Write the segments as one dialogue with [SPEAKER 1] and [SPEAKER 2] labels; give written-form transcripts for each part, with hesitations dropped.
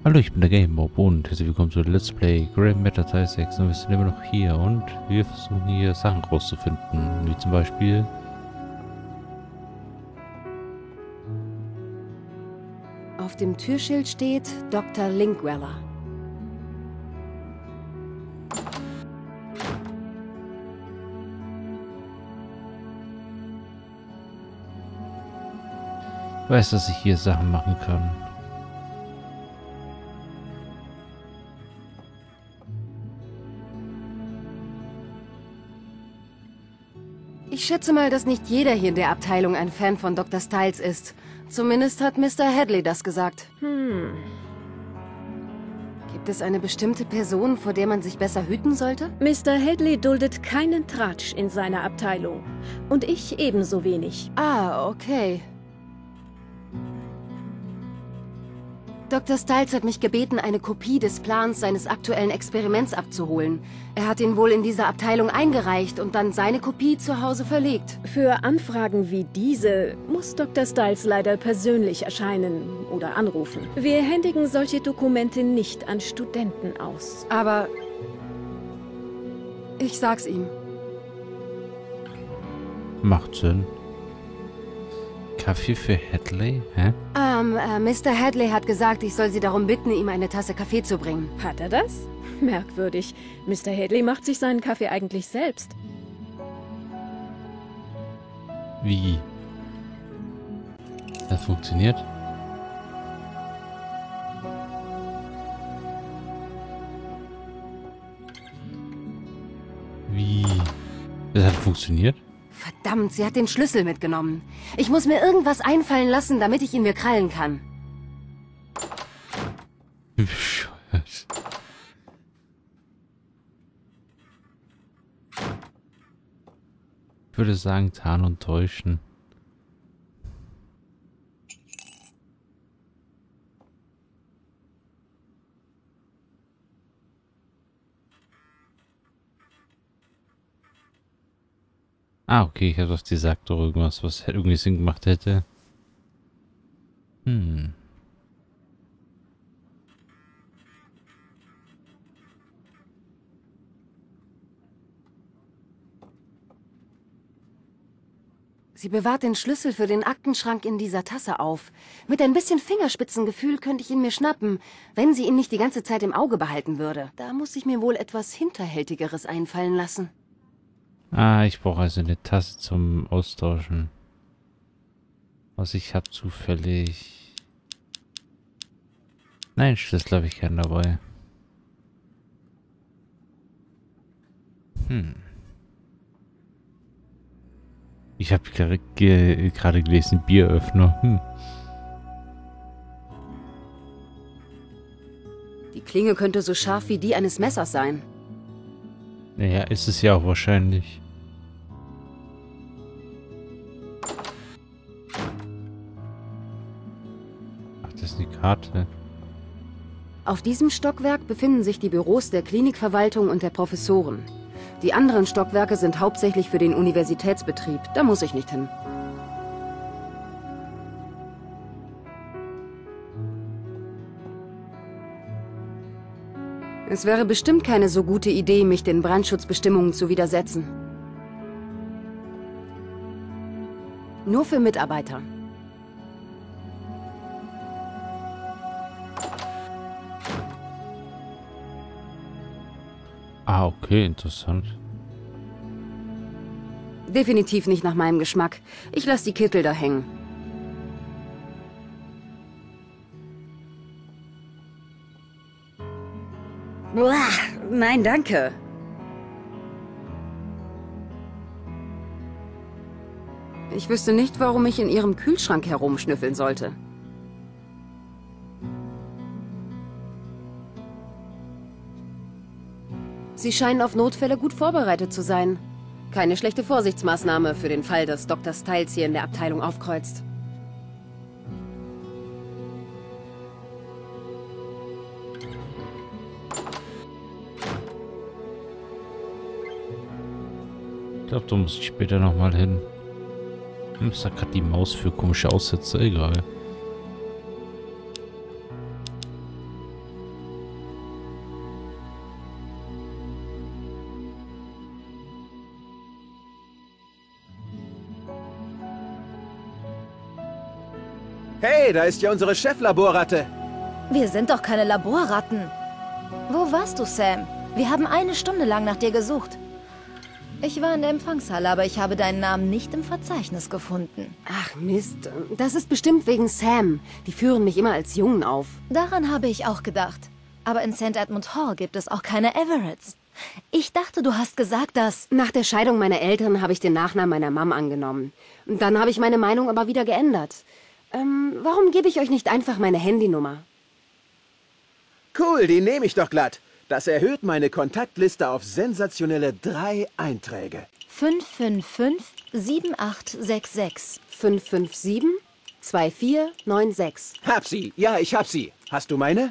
[SPEAKER 1] Hallo, ich bin der Gamebob und herzlich willkommen zu Let's Play Grand Matter Teil 6 und wir sind immer noch hier und wir versuchen hier Sachen rauszufinden, wie zum Beispiel
[SPEAKER 2] Auf dem Türschild steht Dr. Linkweller.
[SPEAKER 1] ich weiß, dass ich hier Sachen machen kann.
[SPEAKER 2] Ich schätze mal, dass nicht jeder hier in der Abteilung ein Fan von Dr. Styles ist. Zumindest hat Mr. Hadley das gesagt. Gibt es eine bestimmte Person, vor der man sich besser hüten sollte?
[SPEAKER 3] Mr. Hadley duldet keinen Tratsch in seiner Abteilung. Und ich ebenso wenig.
[SPEAKER 2] Ah, okay. Dr. Styles hat mich gebeten, eine Kopie des Plans seines aktuellen Experiments abzuholen. Er hat ihn wohl in dieser Abteilung eingereicht und dann seine Kopie zu Hause verlegt.
[SPEAKER 3] Für Anfragen wie diese muss Dr. Styles leider persönlich erscheinen oder anrufen. Wir händigen solche Dokumente nicht an Studenten aus.
[SPEAKER 2] Aber ich sag's ihm.
[SPEAKER 1] Macht Sinn. Kaffee für Hadley? Hä?
[SPEAKER 2] Mr. Hadley hat gesagt, ich soll Sie darum bitten, ihm eine Tasse Kaffee zu bringen.
[SPEAKER 3] Hat er das? Merkwürdig. Mr. Hadley macht sich seinen Kaffee eigentlich selbst.
[SPEAKER 1] Wie? Das funktioniert? Wie? Das hat funktioniert?
[SPEAKER 2] Verdammt, sie hat den Schlüssel mitgenommen. Ich muss mir irgendwas einfallen lassen, damit ich ihn mir krallen kann.
[SPEAKER 1] Wie bescheuert. Ich würde sagen, tarnen und täuschen. Ah, okay, ich habe was, die sagt doch irgendwas, was irgendwie Sinn gemacht hätte.
[SPEAKER 2] Sie bewahrt den Schlüssel für den Aktenschrank in dieser Tasse auf. Mit ein bisschen Fingerspitzengefühl könnte ich ihn mir schnappen, wenn sie ihn nicht die ganze Zeit im Auge behalten würde. Da muss ich mir wohl etwas Hinterhältigeres einfallen lassen.
[SPEAKER 1] Ah, ich brauche also eine Tasse zum Austauschen. Was ich habe zufällig. Nein, Schlüssel habe ich keinen dabei. Ich habe gerade gelesen, Bieröffner.
[SPEAKER 2] Die Klinge könnte so scharf wie die eines Messers sein.
[SPEAKER 1] Naja, ist es ja auch wahrscheinlich. Ach, das ist eine Karte.
[SPEAKER 2] Auf diesem Stockwerk befinden sich die Büros der Klinikverwaltung und der Professoren. Die anderen Stockwerke sind hauptsächlich für den Universitätsbetrieb. Da muss ich nicht hin. Es wäre bestimmt keine so gute Idee, mich den Brandschutzbestimmungen zu widersetzen. Nur für Mitarbeiter.
[SPEAKER 1] Ah, okay, interessant.
[SPEAKER 2] Definitiv nicht nach meinem Geschmack. Ich lasse die Kittel da hängen. Uah, nein, danke. Ich wüsste nicht, warum ich in Ihrem Kühlschrank herumschnüffeln sollte. Sie scheinen auf Notfälle gut vorbereitet zu sein. Keine schlechte Vorsichtsmaßnahme für den Fall, dass Dr. Styles hier in der Abteilung aufkreuzt.
[SPEAKER 1] Ich glaube, da muss ich später nochmal hin. Was hat gerade die Maus für komische Aussätze? Egal.
[SPEAKER 4] Hey, da ist ja unsere Cheflaborratte.
[SPEAKER 5] Wir sind doch keine Laborratten. Wo warst du, Sam? Wir haben 1 Stunde lang nach dir gesucht. Ich war in der Empfangshalle, aber ich habe deinen Namen nicht im Verzeichnis gefunden.
[SPEAKER 2] Ach Mist, das ist bestimmt wegen Sam. Die führen mich immer als Jungen auf.
[SPEAKER 5] Daran habe ich auch gedacht. Aber in St. Edmund Hall gibt es auch keine Everetts. Ich dachte, du hast gesagt, dass...
[SPEAKER 2] Nach der Scheidung meiner Eltern habe ich den Nachnamen meiner Mom angenommen. Und dann habe ich meine Meinung aber wieder geändert. Warum gebe ich euch nicht einfach meine Handynummer?
[SPEAKER 4] Cool, die nehme ich doch glatt. Das erhöht meine Kontaktliste auf sensationelle 3 Einträge.
[SPEAKER 5] 555-7866.
[SPEAKER 2] 557-2496.
[SPEAKER 4] Hab sie. Ja, ich hab sie. Hast du meine?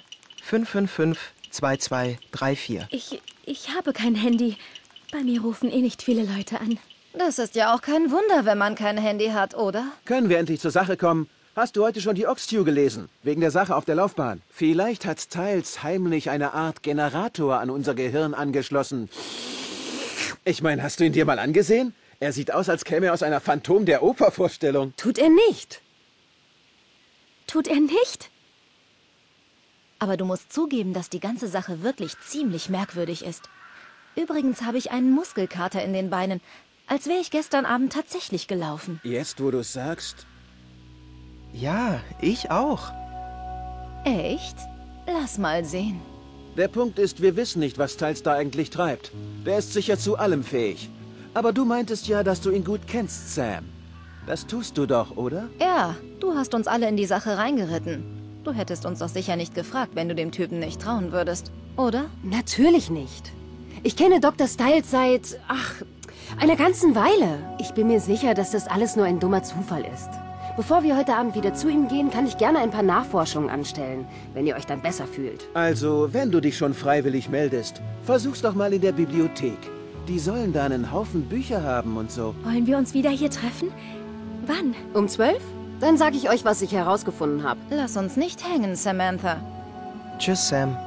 [SPEAKER 6] 555-2234.
[SPEAKER 3] Ich habe kein Handy. Bei mir rufen eh nicht viele Leute an.
[SPEAKER 5] Das ist ja auch kein Wunder, wenn man kein Handy hat, oder?
[SPEAKER 4] Können wir endlich zur Sache kommen? Hast du heute schon die Oxtew gelesen? Wegen der Sache auf der Laufbahn. Vielleicht hat Styles heimlich eine Art Generator an unser Gehirn angeschlossen. Ich meine, hast du ihn dir mal angesehen? Er sieht aus, als käme er aus einer Phantom der Oper-Vorstellung.
[SPEAKER 2] Tut er nicht.
[SPEAKER 3] Tut er nicht?
[SPEAKER 5] Aber du musst zugeben, dass die ganze Sache wirklich ziemlich merkwürdig ist. Übrigens habe ich einen Muskelkater in den Beinen, als wäre ich gestern Abend tatsächlich gelaufen.
[SPEAKER 4] Jetzt, wo du es sagst...
[SPEAKER 6] Ja, ich auch.
[SPEAKER 5] Echt? Lass mal sehen.
[SPEAKER 4] Der Punkt ist, wir wissen nicht, was Styles da eigentlich treibt. Der ist sicher zu allem fähig. Aber du meintest ja, dass du ihn gut kennst, Sam. Das tust du doch, oder?
[SPEAKER 5] Ja, du hast uns alle in die Sache reingeritten. Du hättest uns doch sicher nicht gefragt, wenn du dem Typen nicht trauen würdest, oder?
[SPEAKER 2] Natürlich nicht. Ich kenne Dr. Styles seit, einer ganzen Weile. Ich bin mir sicher, dass das alles nur ein dummer Zufall ist. Bevor wir heute Abend wieder zu ihm gehen, kann ich gerne ein paar Nachforschungen anstellen, wenn ihr euch dann besser fühlt.
[SPEAKER 4] Also, wenn du dich schon freiwillig meldest, versuch's doch mal in der Bibliothek. Die sollen da einen Haufen Bücher haben und so.
[SPEAKER 3] Wollen wir uns wieder hier treffen? Wann?
[SPEAKER 2] Um 12? Dann sage ich euch, was ich herausgefunden habe.
[SPEAKER 5] Lass uns nicht hängen, Samantha.
[SPEAKER 6] Tschüss, Sam.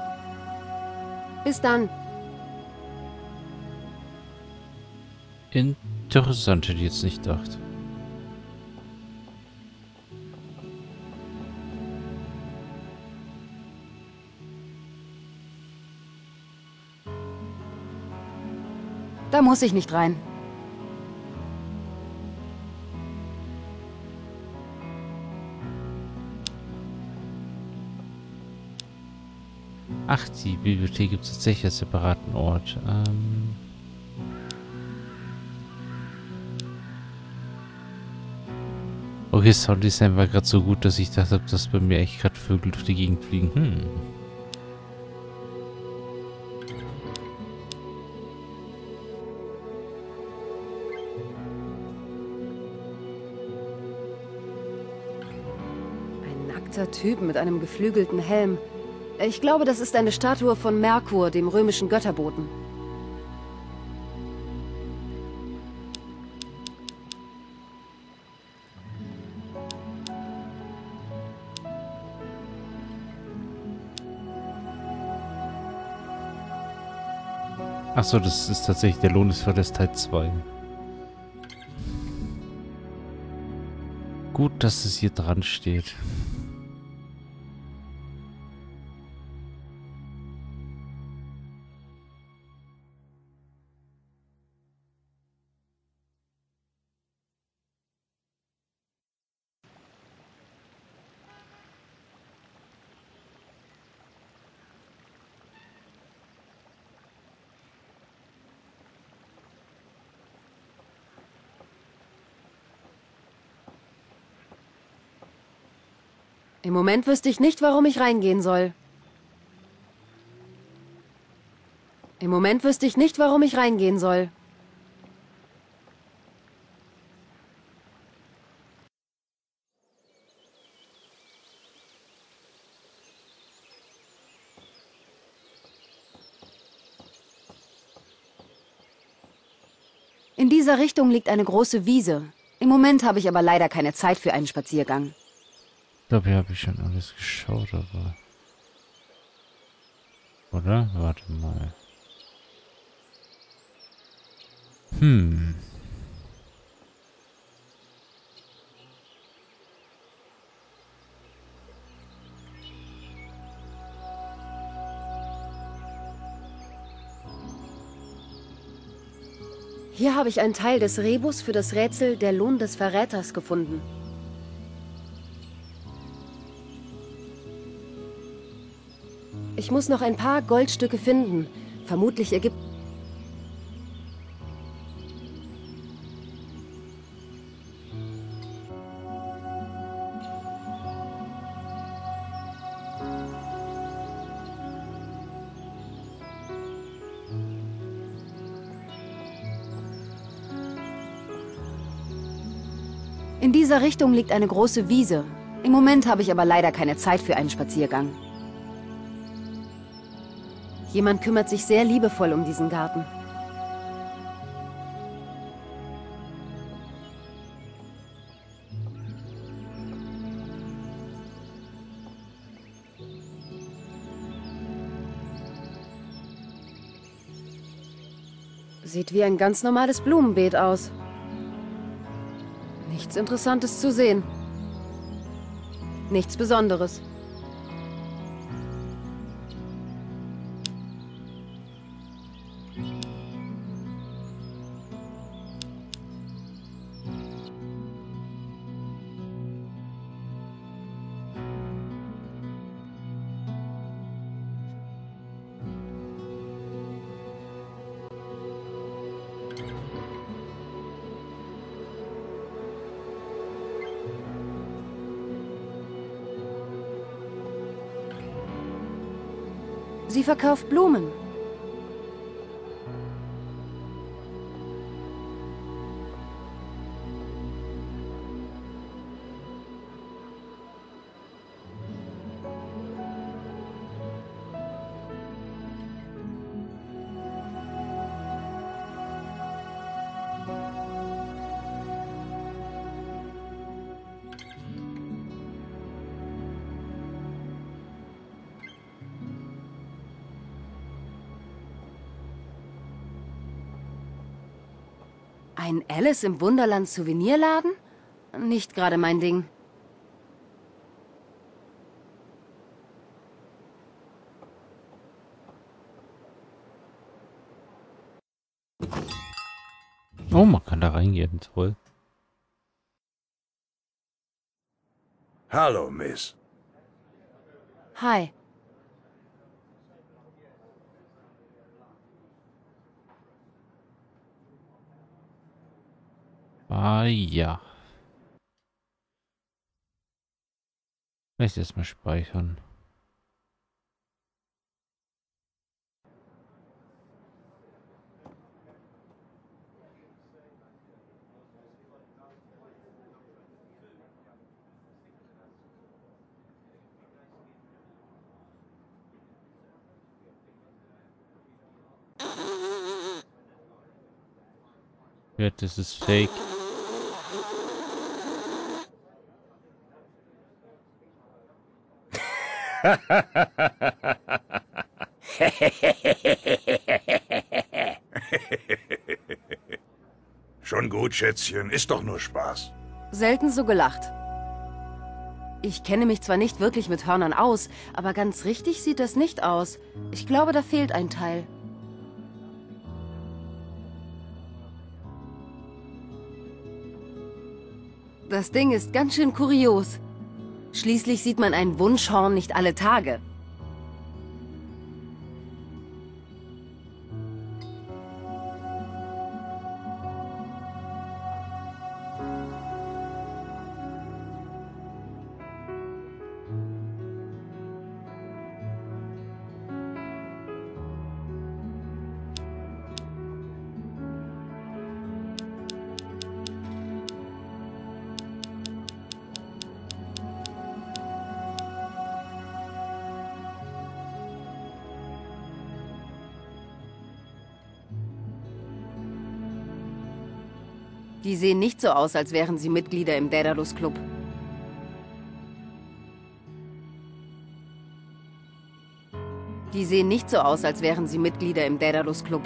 [SPEAKER 2] Bis dann.
[SPEAKER 1] Interessant, hätte ich jetzt nicht gedacht.
[SPEAKER 2] Da muss ich nicht rein.
[SPEAKER 1] Ach, die Bibliothek gibt es tatsächlich als separaten Ort. Okay, Sounddesign war gerade so gut, dass ich dachte, dass bei mir echt gerade Vögel durch die Gegend fliegen.
[SPEAKER 2] Ein nackter Typ mit einem geflügelten Helm. Ich glaube, das ist eine Statue von Merkur, dem römischen Götterboten.
[SPEAKER 1] Achso, das ist tatsächlich der Lohn des Verlust Teil 2. Gut, dass es hier dran steht.
[SPEAKER 2] Im Moment wüsste ich nicht, warum ich reingehen soll. Im Moment wüsste ich nicht, warum ich reingehen soll. In dieser Richtung liegt eine große Wiese. Im Moment habe ich aber leider keine Zeit für einen Spaziergang.
[SPEAKER 1] Ich glaube, hier habe ich schon alles geschaut, aber... Oder? Warte mal.
[SPEAKER 2] Hier habe ich einen Teil des Rebus für das Rätsel Der Lohn des Verräters gefunden. Ich muss noch ein paar Goldstücke finden. Vermutlich ergibt... In dieser Richtung liegt eine große Wiese. Im Moment habe ich aber leider keine Zeit für einen Spaziergang. Jemand kümmert sich sehr liebevoll um diesen Garten. Sieht wie ein ganz normales Blumenbeet aus. Nichts Interessantes zu sehen. Nichts Besonderes. Sie verkauft Blumen. Ein Alice im Wunderland Souvenirladen? Nicht gerade mein Ding.
[SPEAKER 1] Oh, man kann da reingehen, toll.
[SPEAKER 7] Hallo, Miss.
[SPEAKER 2] Hi.
[SPEAKER 1] Ah ja. Vielleicht erstmal speichern. Ja, das ist fake.
[SPEAKER 7] Schon gut, Schätzchen. Ist doch nur Spaß.
[SPEAKER 2] Selten so gelacht. Ich kenne mich zwar nicht wirklich mit Hörnern aus, aber ganz richtig sieht das nicht aus. Ich glaube, da fehlt ein Teil. Das Ding ist ganz schön kurios. Schließlich sieht man ein Wunschhorn nicht alle Tage. Die sehen nicht so aus, als wären sie Mitglieder im Daedalus Club. Die sehen nicht so aus, als wären sie Mitglieder im Daedalus Club.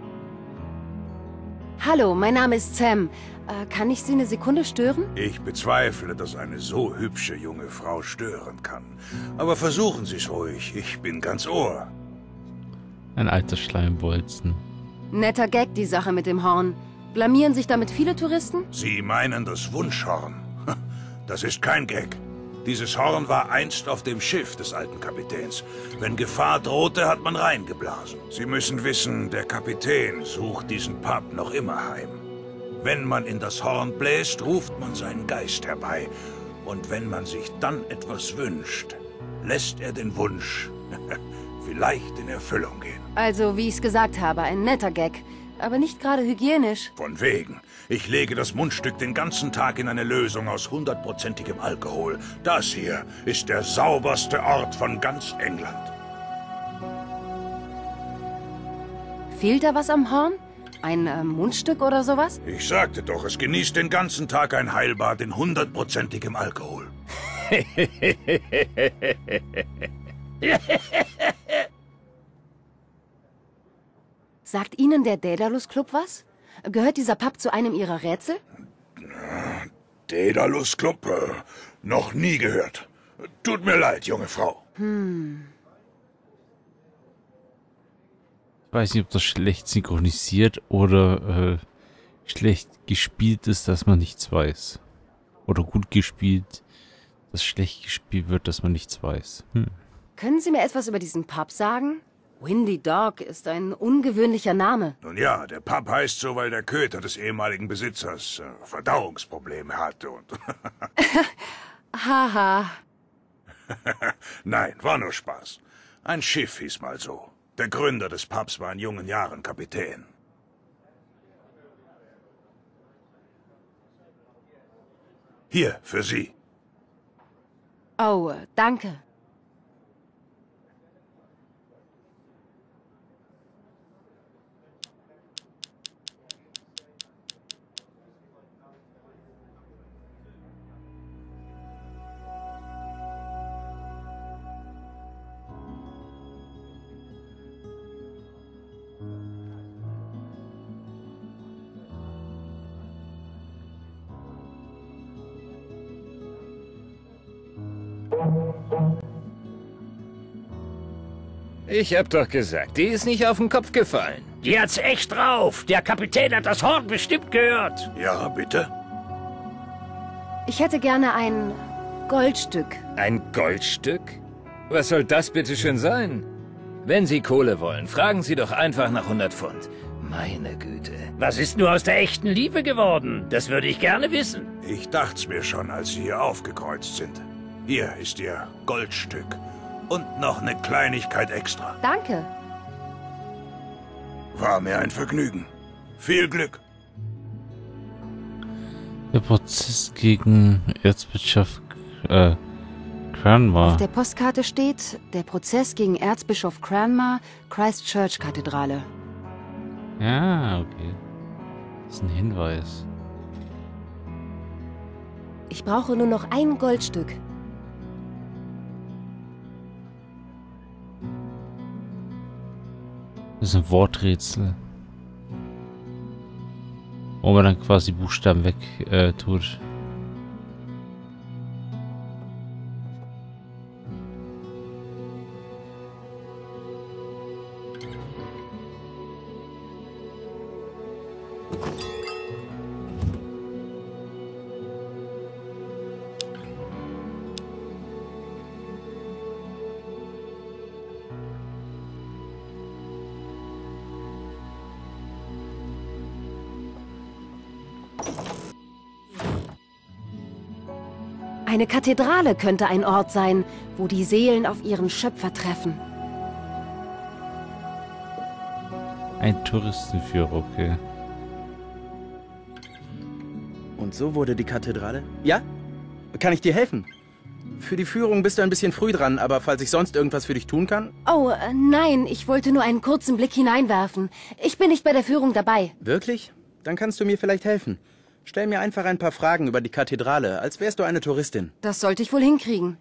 [SPEAKER 2] Hallo, mein Name ist Sam. Kann ich Sie eine Sekunde stören?
[SPEAKER 7] Ich bezweifle, dass eine so hübsche junge Frau stören kann. Aber versuchen Sie es ruhig. Ich bin ganz Ohr.
[SPEAKER 1] Ein alter Schleimbolzen.
[SPEAKER 2] Netter Gag, die Sache mit dem Horn. Blamieren sich damit viele Touristen?
[SPEAKER 7] Sie meinen das Wunschhorn? Das ist kein Gag. Dieses Horn war einst auf dem Schiff des alten Kapitäns. Wenn Gefahr drohte, hat man reingeblasen. Sie müssen wissen, der Kapitän sucht diesen Pub noch immer heim. Wenn man in das Horn bläst, ruft man seinen Geist herbei. Und wenn man sich dann etwas wünscht, lässt er den Wunsch vielleicht in Erfüllung gehen.
[SPEAKER 2] Also, wie ich's gesagt habe, ein netter Gag. Aber nicht gerade hygienisch.
[SPEAKER 7] Von wegen. Ich lege das Mundstück den ganzen Tag in eine Lösung aus 100%igem Alkohol. Das hier ist der sauberste Ort von ganz England.
[SPEAKER 2] Fehlt da was am Horn? Ein Mundstück oder sowas?
[SPEAKER 7] Ich sagte doch, es genießt den ganzen Tag ein Heilbad in 100%igem Alkohol.
[SPEAKER 2] Sagt Ihnen der Daedalus Club was? Gehört dieser Pub zu einem Ihrer Rätsel?
[SPEAKER 7] Daedalus Club? Noch nie gehört. Tut mir leid, junge Frau.
[SPEAKER 1] Ich weiß nicht, ob das schlecht synchronisiert oder schlecht gespielt ist, dass man nichts weiß. Oder gut gespielt, dass schlecht gespielt wird, dass man nichts weiß.
[SPEAKER 2] Können Sie mir etwas über diesen Pub sagen? Windy Dog ist ein ungewöhnlicher Name.
[SPEAKER 7] Nun ja, der Pub heißt so, weil der Köter des ehemaligen Besitzers Verdauungsprobleme hatte und...
[SPEAKER 2] Haha.
[SPEAKER 7] Nein, war nur Spaß. Ein Schiff hieß mal so. Der Gründer des Pubs war in jungen Jahren Kapitän. Hier, für Sie.
[SPEAKER 2] Oh, danke.
[SPEAKER 8] Ich hab doch gesagt, die ist nicht auf den Kopf gefallen.
[SPEAKER 9] Die hat's echt drauf. Der Kapitän hat das Horn bestimmt gehört.
[SPEAKER 7] Ja, bitte?
[SPEAKER 2] Ich hätte gerne ein Goldstück.
[SPEAKER 8] Ein Goldstück? Was soll das bitte schön sein? Wenn Sie Kohle wollen, fragen Sie doch einfach nach 100 Pfund. Meine Güte.
[SPEAKER 9] Was ist nur aus der echten Liebe geworden? Das würde ich gerne wissen.
[SPEAKER 7] Ich dacht's mir schon, als Sie hier aufgekreuzt sind. Hier ist Ihr Goldstück. Und noch eine Kleinigkeit extra.
[SPEAKER 2] Danke.
[SPEAKER 7] War mir ein Vergnügen. Viel Glück.
[SPEAKER 1] Der Prozess gegen Erzbischof Cranmer.
[SPEAKER 2] Auf der Postkarte steht, der Prozess gegen Erzbischof Cranmer, Christchurch-Kathedrale.
[SPEAKER 1] Ja, okay. Das ist ein Hinweis.
[SPEAKER 2] Ich brauche nur noch ein Goldstück.
[SPEAKER 1] Das ist ein Worträtsel. Wo man dann quasi Buchstaben weg tut.
[SPEAKER 2] Eine Kathedrale könnte ein Ort sein, wo die Seelen auf ihren Schöpfer treffen.
[SPEAKER 1] Ein Touristenführer, okay.
[SPEAKER 6] Und so wurde die Kathedrale? Ja? Kann ich dir helfen? Für die Führung bist du ein bisschen früh dran, aber falls ich sonst irgendwas für dich tun kann...
[SPEAKER 2] Oh, nein, ich wollte nur einen kurzen Blick hineinwerfen. Ich bin nicht bei der Führung dabei.
[SPEAKER 6] Wirklich? Dann kannst du mir vielleicht helfen. Stell mir einfach ein paar Fragen über die Kathedrale, als wärst du eine Touristin.
[SPEAKER 2] Das sollte ich wohl hinkriegen.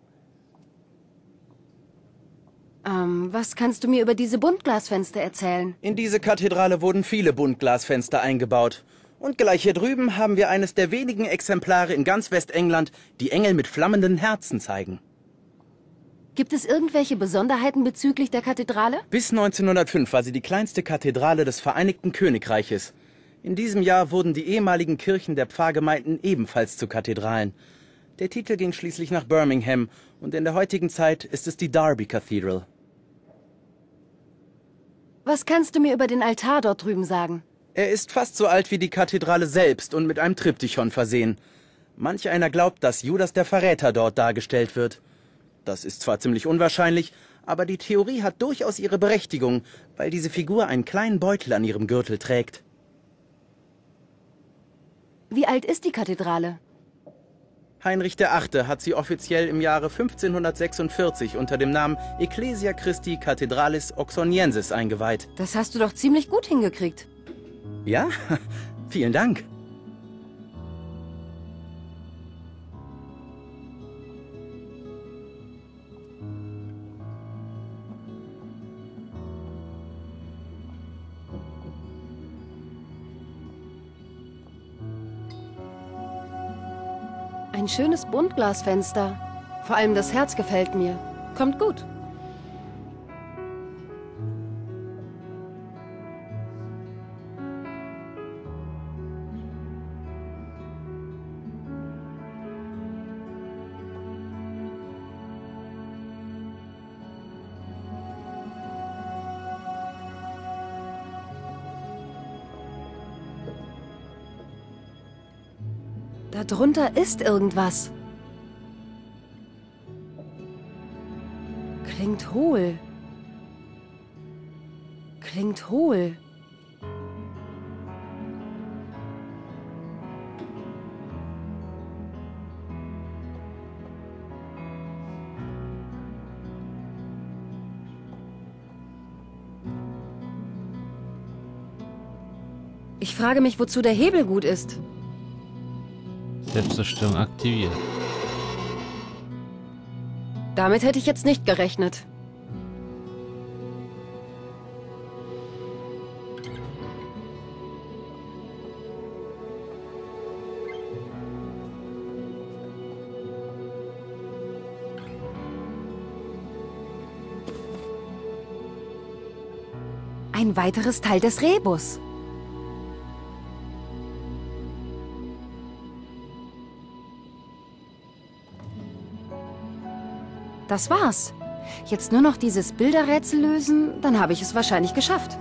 [SPEAKER 2] Was kannst du mir über diese Buntglasfenster erzählen?
[SPEAKER 6] In diese Kathedrale wurden viele Buntglasfenster eingebaut. Und gleich hier drüben haben wir eines der wenigen Exemplare in ganz Westengland, die Engel mit flammenden Herzen zeigen.
[SPEAKER 2] Gibt es irgendwelche Besonderheiten bezüglich der Kathedrale?
[SPEAKER 6] Bis 1905 war sie die kleinste Kathedrale des Vereinigten Königreiches. In diesem Jahr wurden die ehemaligen Kirchen der Pfarrgemeinden ebenfalls zu Kathedralen. Der Titel ging schließlich nach Birmingham und in der heutigen Zeit ist es die Derby Cathedral.
[SPEAKER 2] Was kannst du mir über den Altar dort drüben sagen?
[SPEAKER 6] Er ist fast so alt wie die Kathedrale selbst und mit einem Triptychon versehen. Manch einer glaubt, dass Judas der Verräter dort dargestellt wird. Das ist zwar ziemlich unwahrscheinlich, aber die Theorie hat durchaus ihre Berechtigung, weil diese Figur einen kleinen Beutel an ihrem Gürtel trägt.
[SPEAKER 2] Wie alt ist die Kathedrale?
[SPEAKER 6] Heinrich VIII. Hat sie offiziell im Jahre 1546 unter dem Namen Ecclesia Christi Cathedralis Oxoniensis eingeweiht.
[SPEAKER 2] Das hast du doch ziemlich gut hingekriegt.
[SPEAKER 6] Ja, vielen Dank.
[SPEAKER 2] Ein schönes Buntglasfenster. Vor allem das Herz gefällt mir. Kommt gut. Darunter ist irgendwas. Klingt hohl. Klingt hohl. Ich frage mich, wozu der Hebel gut ist.
[SPEAKER 1] Selbstzerstörung aktiviert.
[SPEAKER 2] Damit hätte ich jetzt nicht gerechnet. Ein weiteres Teil des Rebus. Das war's. Jetzt nur noch dieses Bilderrätsel lösen, dann habe ich es wahrscheinlich geschafft.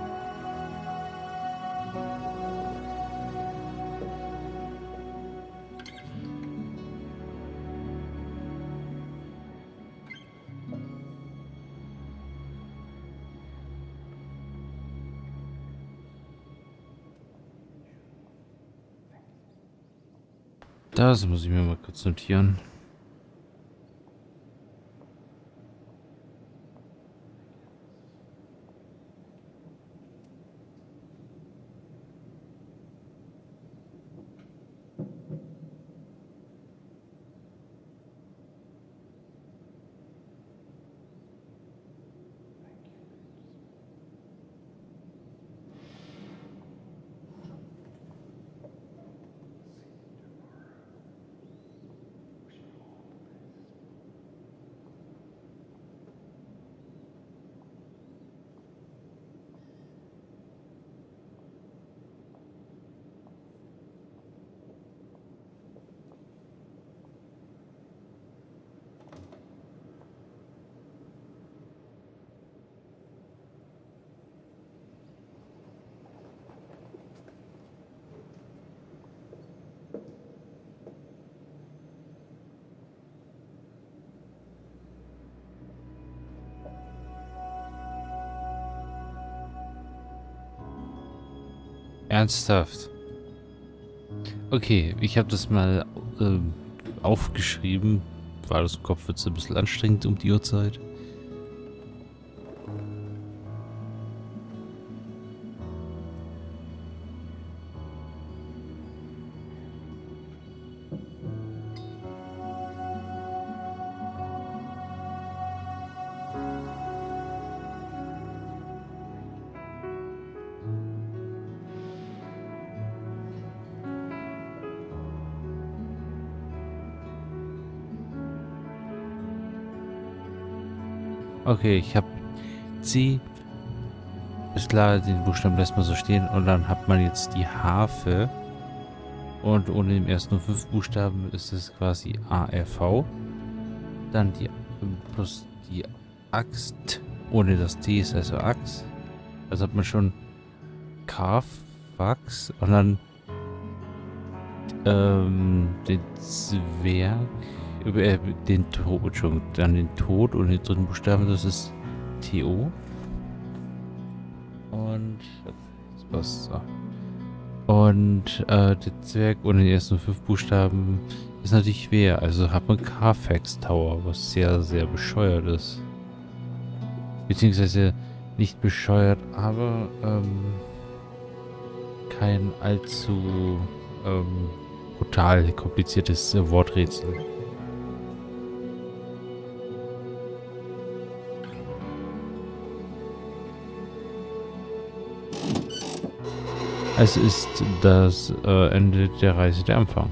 [SPEAKER 1] Das muss ich mir mal kurz notieren. Ernsthaft. Okay, ich habe das mal aufgeschrieben. War das im Kopf jetzt ein bisschen anstrengend um die Uhrzeit? Okay, ich habe C Ist klar, den Buchstaben lässt man so stehen und dann hat man jetzt die Harfe. Und ohne den ersten 5 Buchstaben ist es quasi ARV. Dann die plus die Axt ohne das T ist also Axt. Also hat man schon Karfax und dann den Zwerg, den Tod, Entschuldigung, dann den Tod und den dritten Buchstaben, das ist TO. Und was so. Und der Zwerg ohne den ersten 5 Buchstaben ist natürlich schwer. Also hat man Carfax Tower, was sehr, sehr bescheuert ist. Beziehungsweise nicht bescheuert, aber kein allzu brutal kompliziertes Worträtsel. Es ist das Ende der Reise der Anfang.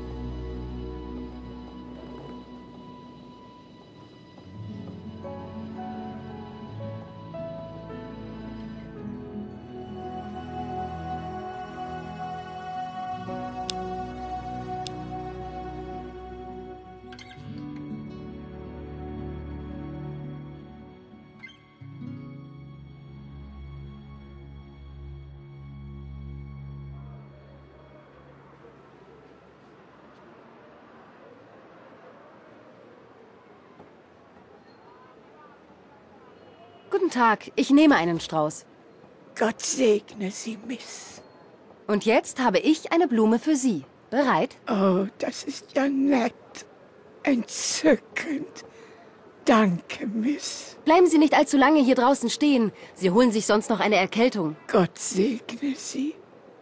[SPEAKER 2] Guten Tag, ich nehme einen Strauß.
[SPEAKER 10] Gott segne Sie, Miss.
[SPEAKER 2] Und jetzt habe ich eine Blume für Sie. Bereit?
[SPEAKER 10] Oh, das ist ja nett. Entzückend. Danke, Miss.
[SPEAKER 2] Bleiben Sie nicht allzu lange hier draußen stehen. Sie holen sich sonst noch eine Erkältung.
[SPEAKER 10] Gott segne Sie.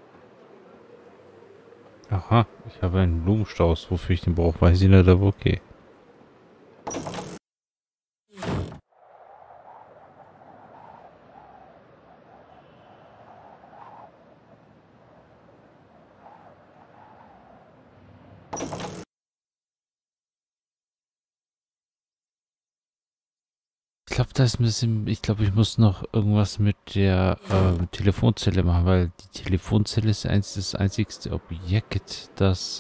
[SPEAKER 1] Aha, ich habe einen Blumenstrauß. Wofür ich den brauche, weiß ich nicht, aber okay. Ich glaube, das ist ein bisschen. Ich glaube, ich muss noch irgendwas mit der Telefonzelle machen, weil die Telefonzelle ist das einzigste Objekt, das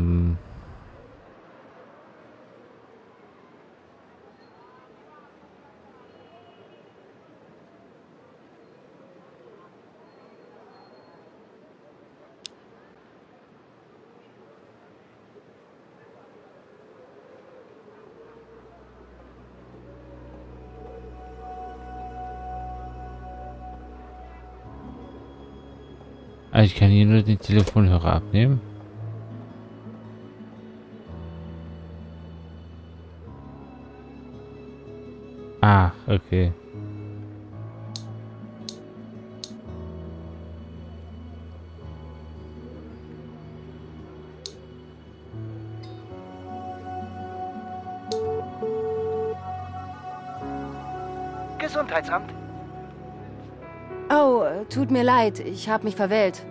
[SPEAKER 1] ich kann hier nur den Telefonhörer abnehmen. Ah, okay.
[SPEAKER 11] Gesundheitsamt.
[SPEAKER 2] Oh, tut mir leid, ich habe mich verwählt.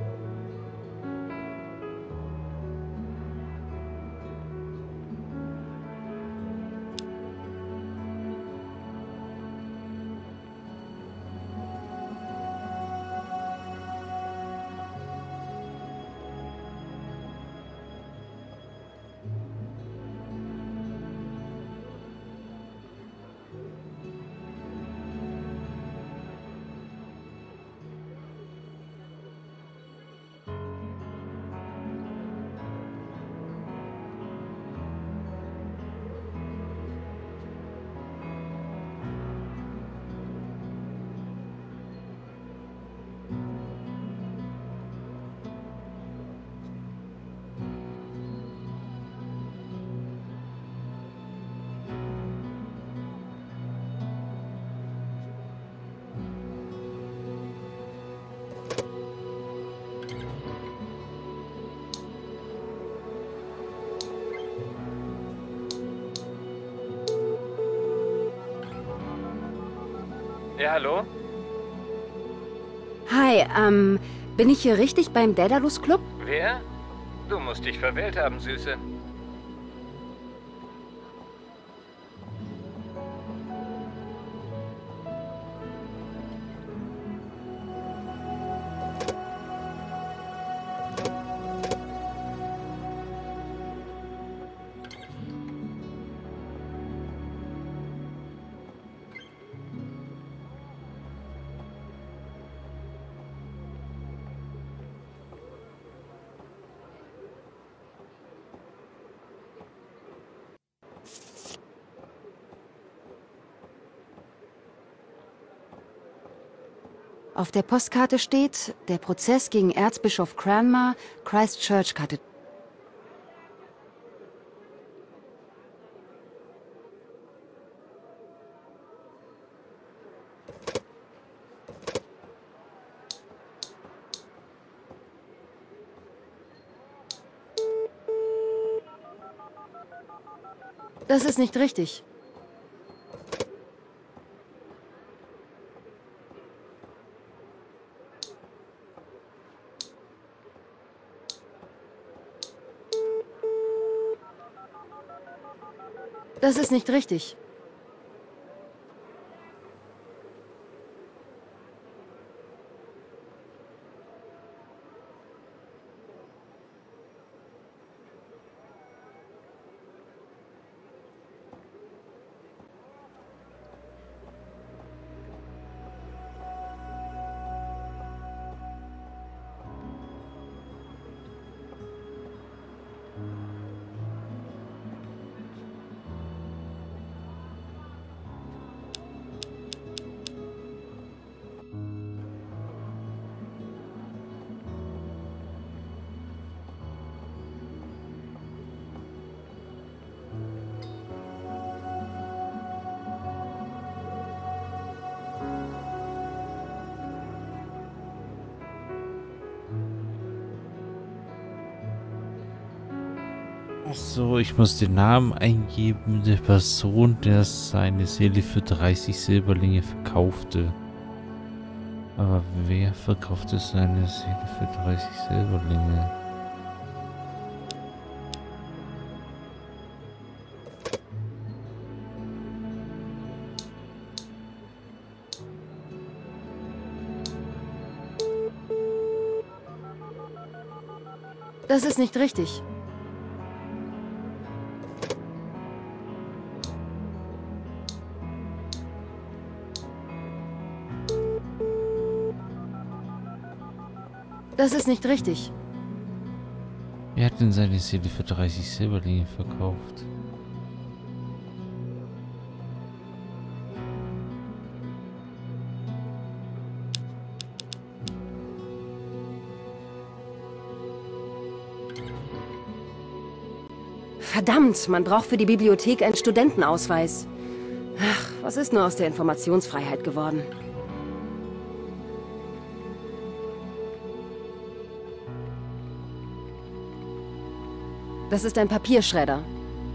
[SPEAKER 8] Ja, hallo?
[SPEAKER 2] Hi, bin ich hier richtig beim Daedalus Club?
[SPEAKER 8] Wer? Du musst dich verwählt haben, Süße.
[SPEAKER 2] Auf der Postkarte steht, der Prozess gegen Erzbischof Cranmer, Christchurch Kathedrale. Das ist nicht richtig. Das ist nicht richtig.
[SPEAKER 1] Ach so, ich muss den Namen eingeben der Person, der seine Seele für 30 Silberlinge verkaufte. Aber wer verkaufte seine Seele für 30 Silberlinge?
[SPEAKER 2] Das ist nicht richtig. Das ist nicht richtig.
[SPEAKER 1] Wer hat denn seine Seele für 30 Silberlinge verkauft?
[SPEAKER 2] Verdammt, man braucht für die Bibliothek einen Studentenausweis. Ach, was ist nur aus der Informationsfreiheit geworden? Das ist ein Papierschredder.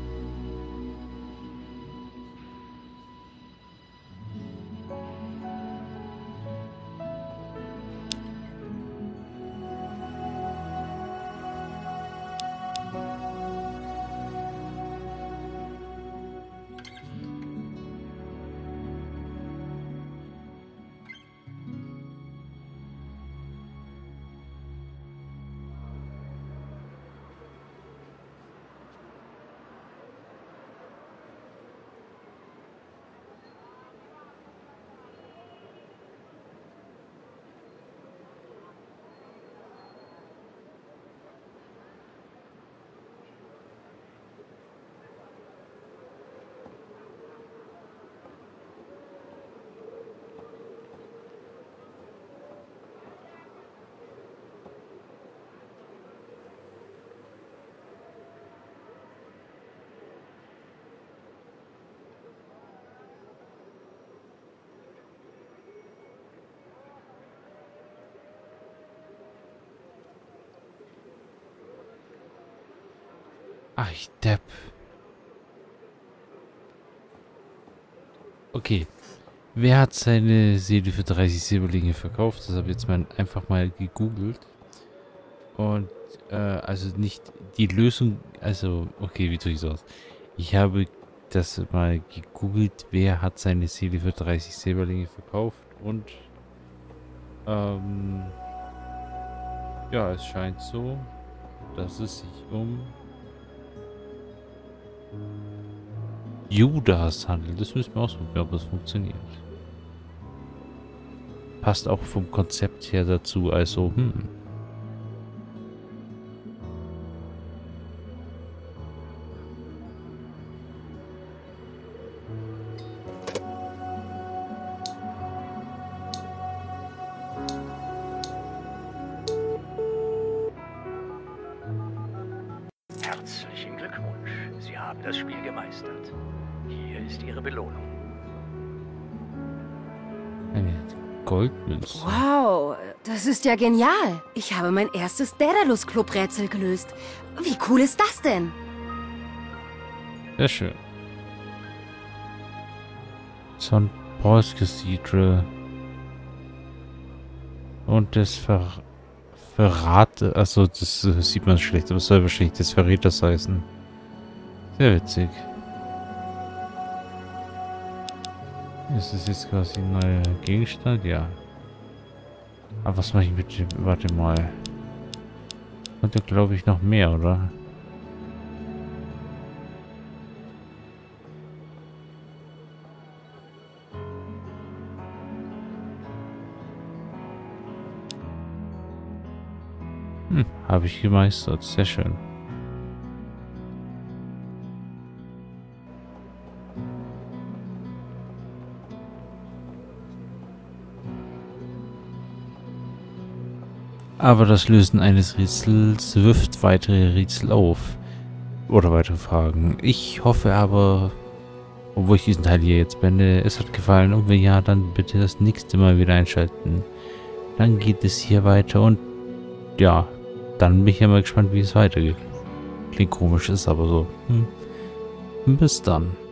[SPEAKER 1] Ach, ich Depp. Okay. Wer hat seine Seele für 30 Silberlinge verkauft? Das habe ich jetzt mal einfach mal gegoogelt. Und, also nicht die Lösung, also, okay, wie tue ich sowas? Ich habe das mal gegoogelt, wer hat seine Seele für 30 Silberlinge verkauft und, ja, es scheint so, dass es sich um Judas handelt. Das müssen wir ausprobieren, ob es funktioniert. Passt auch vom Konzept her dazu, also,
[SPEAKER 9] haben das Spiel gemeistert. Hier ist Ihre Belohnung.
[SPEAKER 1] Eine Goldmünze.
[SPEAKER 2] Wow, das ist ja genial. Ich habe mein erstes Daedalus-Club-Rätsel gelöst. Wie cool ist das denn?
[SPEAKER 1] Sehr schön. St. Paul's Cathedral. Und das Verrate. Achso, das sieht man schlecht, aber es soll wahrscheinlich des Verräters heißen. Sehr witzig. Ist das jetzt quasi ein neuer Gegenstand? Ja. Aber was mache ich mit dem? Warte mal. Und da glaube ich noch mehr, oder? Habe ich gemeistert. Sehr schön. Aber das Lösen eines Rätsels wirft weitere Rätsel auf. Oder weitere Fragen. Ich hoffe aber, obwohl ich diesen Teil hier jetzt beende, es hat gefallen. Und wenn ja, dann bitte das nächste Mal wieder einschalten. Dann geht es hier weiter und ja, dann bin ich ja mal gespannt, wie es weitergeht. Klingt komisch, ist aber so. Bis dann.